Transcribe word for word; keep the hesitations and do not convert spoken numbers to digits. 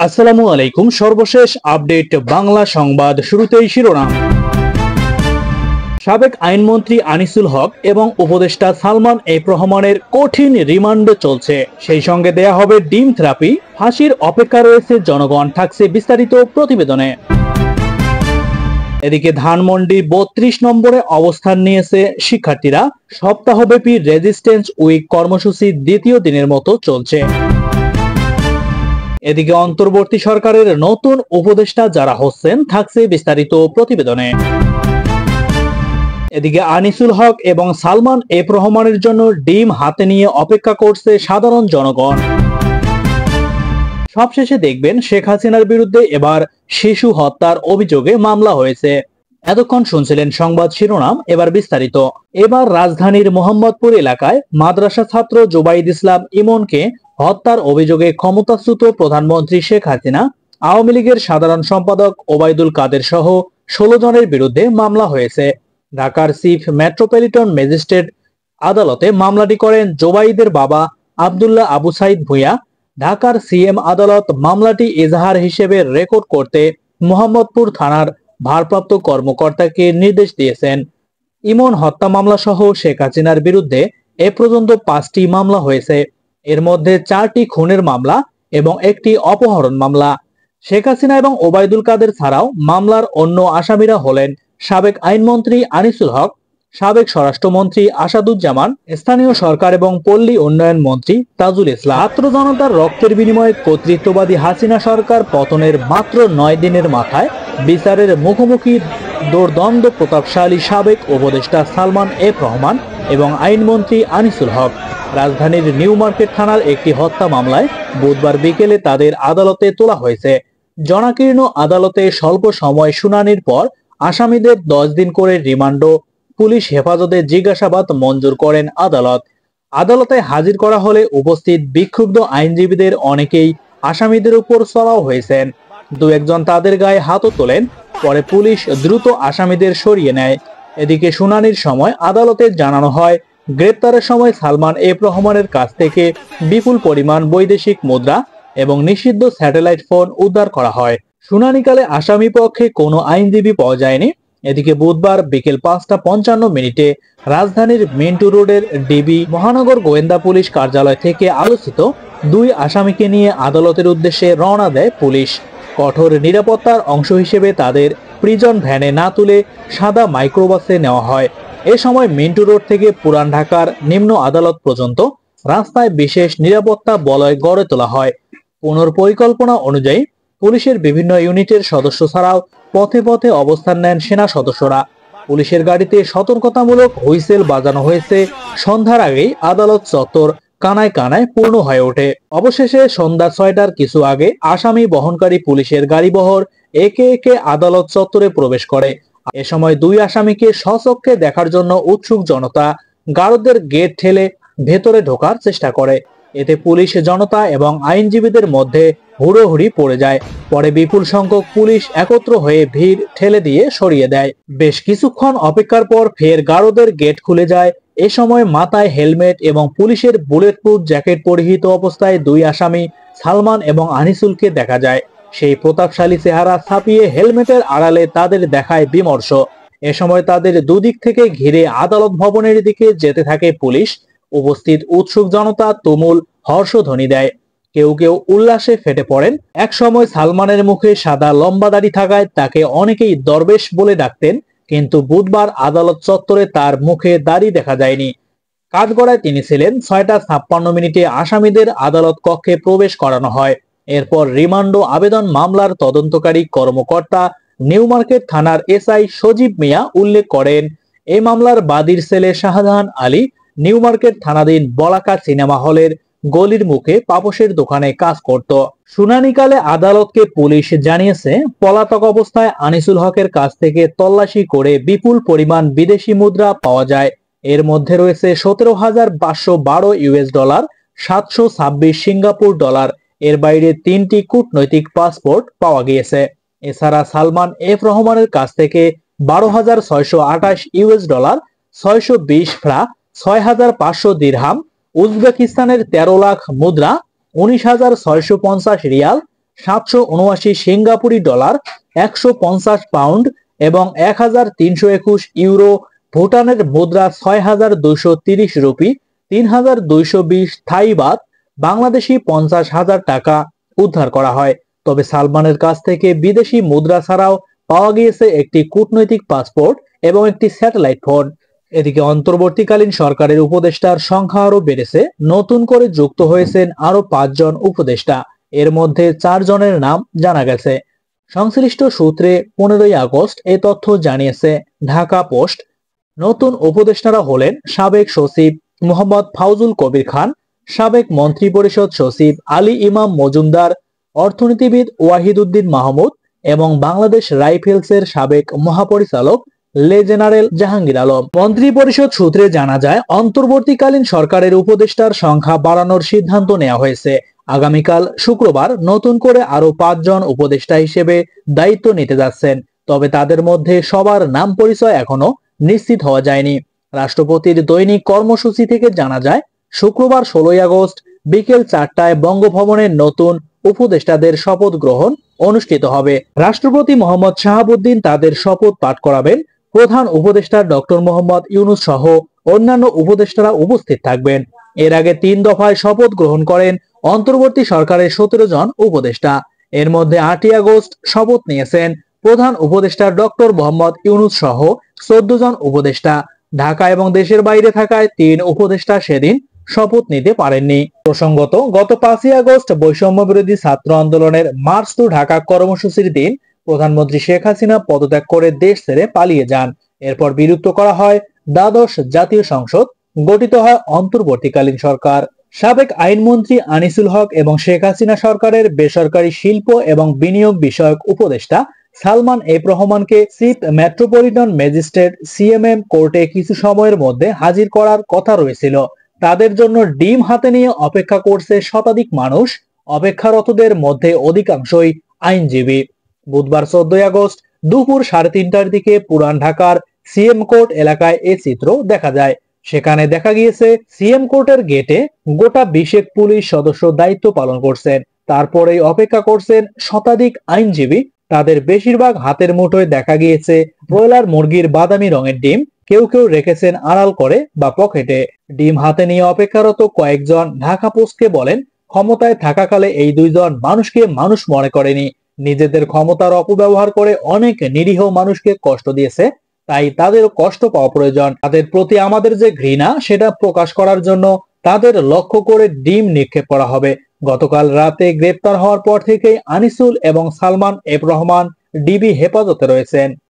আসসালামু আলাইকুম। সর্বশেষ আপডেট বাংলা সংবাদ। শুরুতেই শিরোনাম। সাবেক আইনমন্ত্রী আনিসুল হক এবং উপদেষ্টা সালমান এফ রহমানের কঠিন রিমান্ড চলছে, সেই সঙ্গে দেয়া হবে ডিম থেরাপি। ফাঁসির অপেক্ষা রয়েছে জনগণ, থাকছে বিস্তারিত প্রতিবেদনে। এদিকে ধানমন্ডি বত্রিশ নম্বরে অবস্থান নিয়েছে শিক্ষার্থীরা। সপ্তাহব্যাপী রেজিস্ট্যান্স উইক কর্মসূচি দ্বিতীয় দিনের মতো চলছে। এদিকে অন্তর্বর্তী সরকারের নতুন উপদেষ্টা যারা হচ্ছেন, থাকছে বিস্তারিত প্রতিবেদনে। এদিকে আনিসুল হক এবং সালমান এফ রহমানের জন্য ডিম হাতে নিয়ে অপেক্ষা করছে সাধারণ জনগণ। সবশেষে দেখবেন শেখ হাসিনার বিরুদ্ধে এবার শিশু হত্যার অভিযোগে মামলা হয়েছে। এতক্ষণ শুনছিলেন সংবাদ শিরোনাম, এবার বিস্তারিত। এবার রাজধানীর মোহাম্মদপুর এলাকায় মাদ্রাসা ছাত্র জুবাইদ ইসলাম ইমনকে হত্যার অভিযোগে ক্ষমতাচ্যুত প্রধানমন্ত্রী শেখ হাসিনা, আওয়ামী লীগের সাধারণ সম্পাদক ওবায়দুল কাদের সহ ষোলো জনের বিরুদ্ধে মামলা হয়েছে। ঢাকার চিফ মেট্রোপলিটন ম্যাজিস্ট্রেট আদালতে মামলাটি করেন জুবাইদের বাবা আব্দুল্লাহ আবু সাইদ ভূঁইয়া। ঢাকার সিএম আদালত মামলাটি এজাহার হিসেবে রেকর্ড করতে মোহাম্মদপুর থানার ভারপ্রাপ্ত কর্মকর্তাকে নির্দেশ দিয়েছেন। ইমন হত্যা মামলা সহ শেখ হাসিনার বিরুদ্ধে এ পর্যন্ত পাঁচটি মামলা হয়েছে। এর মধ্যে চারটি খুনের মামলা এবং একটি অপহরণ মামলা। শেখ হাসিনা এবং ওবায়দুল কাদের ছাড়াও মামলার অন্য আসামিরা হলেন সাবেক আইনমন্ত্রী আনিসুল হক, সাবেক স্বরাষ্ট্রমন্ত্রী আসাদুজ্জামান, স্থানীয় সরকার এবং পল্লী উন্নয়ন মন্ত্রী তাজুল ইসলাম। ছাত্র জনতার রক্তের বিনিময়ে কর্তৃত্ববাদী হাসিনা সরকার পতনের মাত্র নয় দিনের মাথায় বিচারের মুখোমুখি দোর্দণ্ড প্রতাপশালী সাবেক উপদেষ্টা সালমান এফ রহমান এবং আইনমন্ত্রী আনিসুল হক। রাজধানীর নিউ মার্কেট থানার একটি হত্যা মামলায় বুধবার বিকেলে তাদের আদালতে তোলা হয়েছে। জনাকীর্ণ আদালতে স্বল্প সময় শুনানির পর আসামিদের দশ দিন করে রিমান্ড, পুলিশ হেফাজতে জিজ্ঞাসাবাদ মঞ্জুর করেন আদালত। আদালতে হাজির করা হলে উপস্থিত বিক্ষুব্ধ আইনজীবীদের অনেকেই আসামিদের উপর চড়াও হয়েছেন। দু একজন তাদের গায়ে হাতও তোলেন। পরে পুলিশ দ্রুত আসামিদের সরিয়ে নেয়। এদিকে শুনানির সময় আদালতে জানানো হয়, গ্রেপ্তারের সময় সালমান এফ রহমানের কাছ থেকে বিপুল পরিমাণ বৈদেশিক মুদ্রা এবং নিষিদ্ধ স্যাটেলাইট ফোন উদ্ধার করা হয়। শুনানিকালে আসামি পক্ষে কোনো আইনজীবী পাওয়া যায়নি। এদিকে বুধবার বিকেল পাঁচটা পঞ্চান্ন মিনিটে রাজধানীর মিন্টু রোডের ডিবি মহানগর গোয়েন্দা পুলিশ কার্যালয় থেকে আলোচিত দুই আসামিকে নিয়ে আদালতের উদ্দেশ্যে রওনা দেয় পুলিশ। কঠোর নিরাপত্তার অংশ হিসেবে তাদের প্রিজন ভ্যানে না তুলে সাদা মাইক্রোবাসে নেওয়া হয়। এ সময় মিন্টু রোড থেকে পুরান ঢাকার নিম্ন আদালত পর্যন্ত রাস্তায় বিশেষ নিরাপত্তা বলয় গড়ে তোলা হয়। পুনর্পরিকল্পনা অনুযায়ী পুলিশের বিভিন্ন ইউনিটের সদস্য ছাড়াও পথে পথে অবস্থান নেন সেনা সদস্যরা। পুলিশের গাড়িতে সতর্কতামূলক হুইসেল বাজানো হয়েছে। সন্ধ্যার আগেই আদালত চত্বর কানায় কানায় পূর্ণ হয়ে ওঠে। অবশেষে সন্ধ্যা ছয়টার কিছু আগে আসামি বহনকারী পুলিশের গাড়িবহর একে একে আদালত চত্বরে প্রবেশ করে। এ সময় দুই আসামিকে স্বচক্ষে দেখার জন্য উৎসুক জনতা গারদের গেট ঠেলে ভেতরে ঢোকার চেষ্টা করে। এতে পুলিশ জনতা এবং আইনজীবীদের মধ্যে হুড়োহুড়ি পড়ে যায়। পরে বিপুল সংখ্যক পুলিশ একত্র হয়ে ভিড় ঠেলে দিয়ে সরিয়ে দেয়। বেশ কিছুক্ষণ অপেক্ষার পর ফের গারদের গেট খুলে যায়। এ সময় মাথায় হেলমেট এবং পুলিশের বুলেট প্রুফ জ্যাকেট পরিহিত অবস্থায় দুই আসামি সালমান এবং আনিসুলকে দেখা যায়। সেই প্রতাপশালী চেহারা ছাপিয়ে হেলমেটের আড়ালে তাদের দেখায় বিমর্ষ। এ সময় তাদের দুদিক থেকে ঘিরে আদালত ভবনের দিকে যেতে থাকে পুলিশ। উপস্থিত উৎসুক জনতা তুমুল হর্ষধ্বনি দেয়, কেউ কেউ উল্লাসে ফেটে পড়েন। এক সময় সালমানের মুখে সাদা লম্বা দাড়ি থাকায় তাকে অনেকেই দরবেশ বলে ডাকতেন, কিন্তু বুধবার আদালত চত্বরে তার মুখে দাড়ি দেখা যায়নি। কাঠগড়ায় তিনি ছিলেন। ছয়টা ছাপ্পান্ন মিনিটে আসামিদের আদালত কক্ষে প্রবেশ করানো হয়। এরপর রিমান্ড আবেদন মামলার তদন্তকারী কর্মকর্তা নিউ মার্কেট থানার এসআই সজীব মিয়া উল্লেখ করেন, এই মামলার বাদীর ছেলে শাহজাহান আলী নিউ মার্কেট থানাধীন বলাকা সিনেমা হলের গলির মুখে পাপোশের দোকানে কাজ করত। শুনানিকালে আদালতকে পুলিশ জানিয়েছে, পলাতক অবস্থায় আনিসুল হকের কাছ থেকে তল্লাশি করে বিপুল পরিমাণ বিদেশি মুদ্রা পাওয়া যায়। এর মধ্যে রয়েছে সতেরো হাজার পাঁচশো বারো ইউএস ডলার, সাতশো ছাব্বিশ সিঙ্গাপুর ডলার। এর বাইরে তিনটি কূটনৈতিক পাসপোর্ট পাওয়া গিয়েছে। এছাড়া সালমান এফ রহমানের কাছ থেকে বারো হাজার ছয়শো আঠাশ ইউএস ডলার, ছয়শো বিশ ফ্রা, ছয় হাজার পাঁচশো দিরহাম, উজবেকিস্তানের তেরো লাখ মুদ্রা, উনিশ হাজার ছয়শো পঞ্চাশ রিয়াল, সাতশো উনআশি সিঙ্গাপুরি ডলার, একশো পঞ্চাশ পাউন্ড এবং এক হাজার তিনশো একুশ ইউরো, ভুটানের মুদ্রা ছয় হাজার দুইশো তিরিশ রুপি, তিন হাজার দুইশো বিশ থাই বাত, বাংলাদেশি পঞ্চাশ হাজার টাকা উদ্ধার করা হয়। তবে সালমানের কাছ থেকে বিদেশি মুদ্রা ছাড়াও পাওয়া গিয়েছে একটি কূটনৈতিক পাসপোর্ট এবং একটি স্যাটেলাইট ফোন। এদিকে অন্তর্বর্তীকালীন সরকারের উপদেষ্টার সংখ্যা আরো বেড়েছে, নতুন করে যুক্ত হয়েছেন আরো পাঁচজন উপদেষ্টা। এর মধ্যে চার জনের নাম জানা গেছে। সংশ্লিষ্ট সূত্রে পনেরোই আগস্ট এ তথ্য জানিয়েছে ঢাকা পোস্ট। নতুন উপদেষ্টারা হলেন সাবেক সচিব মোহাম্মদ ফাউজুল কবির খান, সাবেক মন্ত্রিপরিষদ সচিব আলী ইমাম মজুমদার, অর্থনীতিবিদ ওয়াহিদ উদ্দিন মাহমুদ এবং বাংলাদেশ রাইফেলসের সাবেক মহাপরিচালক লে জেনারেল জাহাঙ্গীর আলম। মন্ত্রিপরিষদ সূত্রে জানা যায়, অন্তর্বর্তীকালীন সরকারের উপদেষ্টার সংখ্যা বাড়ানোর সিদ্ধান্ত নেওয়া হয়েছে। আগামীকাল শুক্রবার নতুন করে আরো পাঁচজন উপদেষ্টা হিসেবে দায়িত্ব নিতে যাচ্ছেন। তবে তাদের মধ্যে সবার নাম পরিচয় এখনো নিশ্চিত হওয়া যায়নি। রাষ্ট্রপতির দৈনিক কর্মসূচি থেকে জানা যায়, শুক্রবার ষোলোই আগস্ট বিকেল চারটায় বঙ্গভবনের নতুন উপদেষ্টাদের শপথ গ্রহণ অনুষ্ঠিত হবে। রাষ্ট্রপতি মোহাম্মদ শাহাবুদ্দিন তাদের শপথ পাঠ করাবেন। প্রধান উপদেষ্টা ডক্টর মোহাম্মদ ইউনূস সহ অন্যান্য উপদেষ্টারা উপস্থিত থাকবেন। এর আগে তিন দফায় শপথ গ্রহণ করেন অন্তর্বর্তী সরকারের সতেরো জন উপদেষ্টা। এর মধ্যে আটই আগস্ট শপথ নিয়েছেন প্রধান উপদেষ্টা ডক্টর মোহাম্মদ ইউনূস সহ চোদ্দ জন উপদেষ্টা। ঢাকা এবং দেশের বাইরে থাকায় তিন উপদেষ্টা সেদিন শপথ নিতে পারেননি। প্রসঙ্গত, গত পাঁচই আগস্ট বৈষম্য বিরোধী ছাত্র আন্দোলনের মার্চ টু ঢাকা কর্মসূচির দিন প্রধানমন্ত্রী শেখ হাসিনা পদত্যাগ করে দেশ ছেড়ে পালিয়ে যান। এরপর বিলুপ্ত করা হয় দ্বাদশ জাতীয় সংসদ, গঠিত হয় অন্তর্বর্তীকালীন সরকার। সাবেক আইনমন্ত্রী আনিসুল হক এবং শেখ হাসিনা সরকারের বেসরকারি শিল্প এবং বিনিয়োগ বিষয়ক উপদেষ্টা সালমান এফ রহমানকে চিফ মেট্রোপলিটন ম্যাজিস্ট্রেট সিএমএম কোর্টে কিছু সময়ের মধ্যে হাজির করার কথা রয়েছিল। তাদের জন্য ডিম হাতে নিয়ে অপেক্ষা করছে শতাধিক মানুষ। অপেক্ষারতদের মধ্যে অধিকাংশই আইনজীবী। বুধবার চোদ্দই আগস্ট দুপুর সাড়ে তিনটার দিকে পুরান ঢাকার সিএম কোর্ট এলাকায় এ চিত্র দেখা যায়। সেখানে দেখা গিয়েছে সিএম কোর্টের গেটে গোটা বিশেক পুলিশ সদস্য দায়িত্ব পালন করছেন। তারপরেই অপেক্ষা করছেন শতাধিক আইনজীবী। তাদের বেশিরভাগ হাতের মুঠোয় দেখা গিয়েছে ব্রয়লার মুরগির বাদামি রঙের ডিম। কেউ কেউ রেখেছেন আড়াল করে বা পকেটে। ডিম হাতে নিয়ে অপেক্ষারত কয়েকজন ঢাকা পোস্টকে বলেন, ক্ষমতায় থাকাকালে এই দুইজন মানুষকে মানুষ মনে করেনি। নিজেদের ক্ষমতার অপব্যবহার করে অনেক নিরীহ মানুষকে কষ্ট দিয়েছে। তাই তাদের কষ্ট পাওয়া প্রয়োজন। তাদের প্রতি আমাদের যে ঘৃণা, সেটা প্রকাশ করার জন্য তাদের লক্ষ্য করে ডিম নিক্ষেপ করা হবে। গতকাল রাতে গ্রেপ্তার হওয়ার পর থেকেই আনিসুল এবং সালমান এফ রহমান ডিবি হেফাজতে রয়েছেন।